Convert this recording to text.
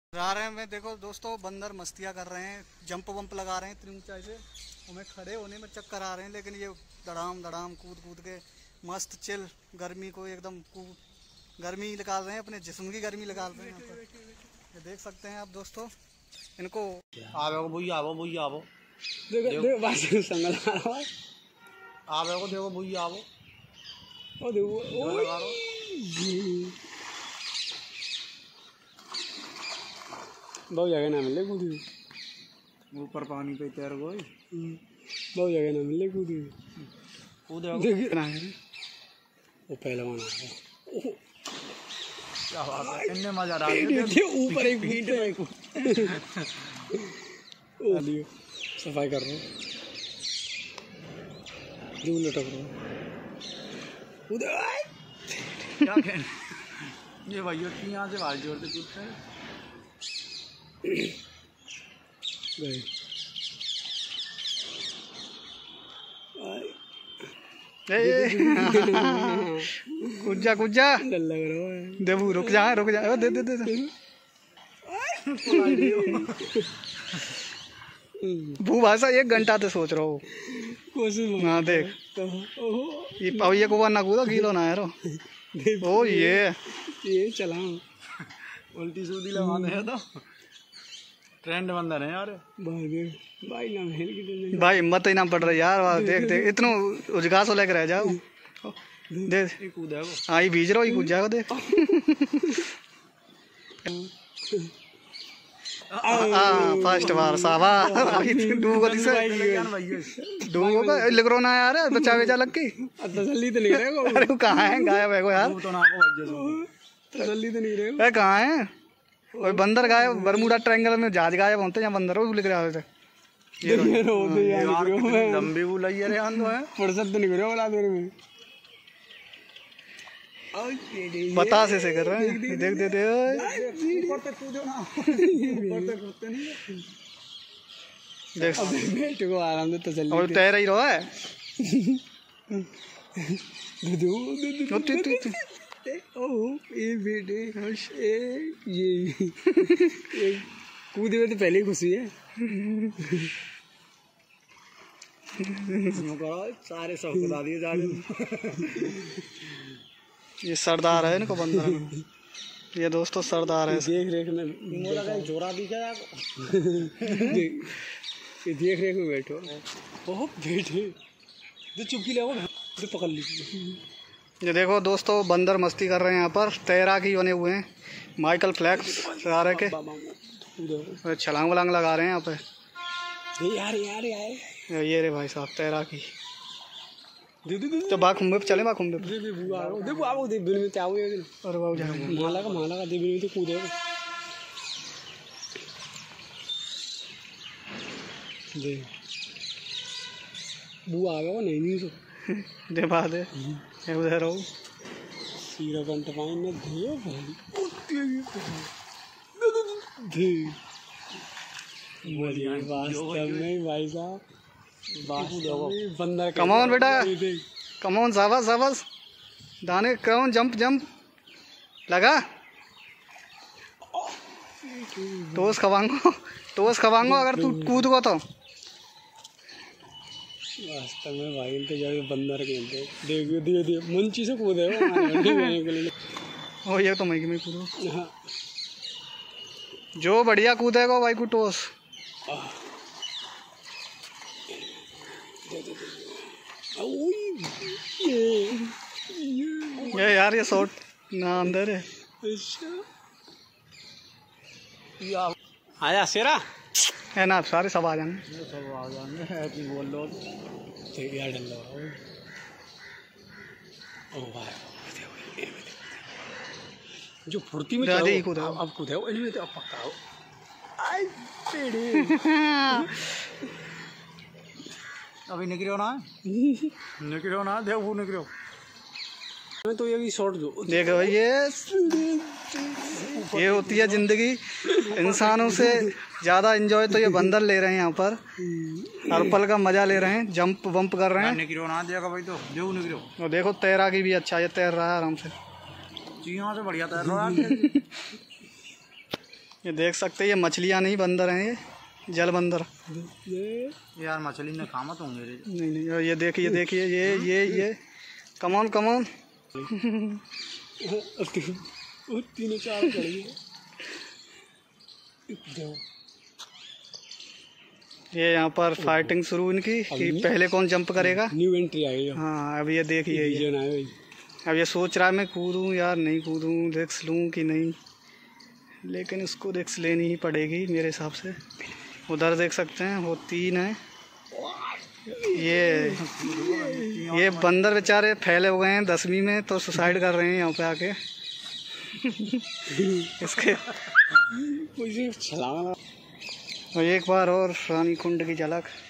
जा रहे हैं मैं, देखो दोस्तों बंदर मस्तियाँ कर रहे हैं, जंप वंप लगा रहे हैं इतनी ऊंचाई से। हमें खड़े होने में चक्कर आ रहे हैं, लेकिन ये धड़ाम धड़ाम कूद कूद के मस्त चिल गर्मी को एकदम गर्मी निकाल रहे हैं, अपने जिस्म की गर्मी निकाल रहे हैं यहाँ पर। ये देख सकते हैं आप दोस्तों इनको। आवो भैया आवो भैया आवो देखो देखो भाई संगल आ रहा है। आवो देखो भैया आवो ओ देखो ओ बहुत जगह ना मिले कूदी ऊपर पानी पे तैर गई। बहुत जगह ना मिले कूदी देखिए ना वो पहलवान आ गया। क्या बात है, इतने मजा आ रहा है। ऊपर एक फीट है ओ लियो सफाई कर रहा हूँ, दूर लटक रहा हूँ उधर। क्या कहना ये भैया की यहाँ से बाहर जोर से कूदते हैं। कूद जा कूद जा, डर लग रहा है। देबू रुक जा दे दे दे भू भाषा 1 घंटा से सोच रहा हूँ कोशिश हाँ देख ये पवैया को ना कूदा गीलो ना यारो। ओ ये चला उल्टी सीधी लगा दे तो ट्रेंड बंदर है यार। भाई ना हेल की भाई हिम्मत ही ना पड़ रही यार। देख देख इतना उजगासो लेकर रह जाओ। देख कूदा हाँ ये भीज रहा ही कूद जाएगा देख। फर्स्ट बार सावा डूबो का लिख रो ना यार, बच्चा बेचा लग की तसल्ली तो नहीं रहेगा। अरे कहाँ है गायब है यार, तसल्ली तो नहीं रहेगा। कहाँ है और बंदर गायब। बरमूडा ट्रायंगल में जहाज गायब होते हैं, बंदर वो लिख रहा है। लंबी वो लगी है फुर्सत तो नहीं करे वाला देर में बता से कर रहे हैं। देख दे दे देख को आराम से तसल्ली और तैर ही रहा है। ये बेटे ये कूदे में तो पहले ही खुशी है। सारे सब बता दिए जाके। ये सरदार है इनको बंदर, ये दोस्तों सरदार है। देख रेख में जोरा भी क्या देख रेख में बैठो बहुत बैठे तो चुपकी ले तो पकड़ लीजिए। ये देखो दोस्तों बंदर मस्ती कर रहे हैं यहाँ पर, तैराकी बने हुए हैं माइकल फेल्प्स सारे के। छलांग वलांग लगा रहे हैं यहाँ पे। यार यार यार ये रे भाई साहब तैराकी। तो बा खुम्बे पे चले, बा खुम्बे पे। देखो आओ देख बिन में आओ यार। अरे बाबू जा माला का देख बिन में तो कूदे देख बुआ आ गया नहीं सो दे बात है उधर रहो सीरा घंटा पानी में दियो भाई वास्तव में भाई साहब बंदा। कमॉन बेटा कमॉन, शाबाश शाबाश दाने, कमॉन जंप जंप लगा। टोस खवाऊंगा अगर तू कूद गो तो। वास्तव में भाई तो जाके बंदर खेलते देखियो दियो मुंची से कूदे हो ये तो मैं में कूदो जो बढ़िया कूदेगा भाई को टोस। ये यार ये शॉट ना अंदर है। आया शेरा है ना, सारे सब आ जाएंगे। सब आ जाएंगे बोल लो यार डर लग रहा ओ भाई जो फुर्ती में अब कूदे इनमें तो अब पक्का हो। आई पेड़े अभी निकलो ना देख वो निकलो तो ये शॉट जो देखो भाई ये होती है जिंदगी। इंसानों से ज़्यादा एंजॉय तो ये बंदर ले रहे हैं यहाँ पर, हर पल का मजा ले रहे हैं, जंप वंप कर रहे हैं। निकलो ना देखो भाई तो जो निकलो। और देखो तैराकी भी अच्छा, ये तैर रहा है आराम से। जी हाँ से बढ़िया तैर रहा है। ये देख सकते हैं, ये मछलियाँ नहीं बंदर हैं, ये जल बंदर। ये यार मछली ने खामत होंगे रे। नहीं नहीं, और ये देखिए ये कमॉन कमॉन। तीनों चार चढ़ गए। ये यहाँ पर फाइटिंग शुरू इनकी कि पहले कौन जंप करेगा। न्यू एंट्री आ गई। हाँ अब ये देखिए, ये अब ये सोच रहा है मैं कूदूँ यार नहीं कूदूँ, रिस्क लूँ कि नहीं, लेकिन इसको रिस्क लेनी ही पड़ेगी मेरे हिसाब से। उधर देख सकते हैं वो 3 है। ये बंदर बेचारे फैले हुए हैं 10वीं में, तो सुसाइड कर रहे हैं यहाँ पे आके। इसके छलांग। और एक बार और रानी कुंड की झलक।